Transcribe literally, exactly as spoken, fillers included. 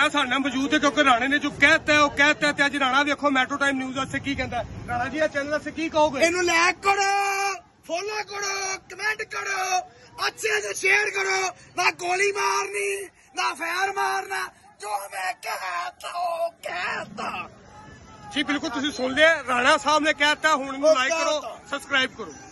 राणा साडे नाल मौजूद है क्योंकि राणे ने जो कहता है वो कहता है। अज राणा वेखो मैट्रो टाइम न्यूज़ वास्ते की कहता है। राणा जी चैनल वास्ते की कहोगे? इनू लाइक करो, फॉलो करो, कमेंट करो, अच्छे से शेयर करो। ना गोली मारनी ना फायर मारना, जो मैं कहता हूं कहता। जी बिल्कुल तुसीं सुन लिया, राणा साहब ने कहता। हुण लाइक करो, सब्सक्राइब करो।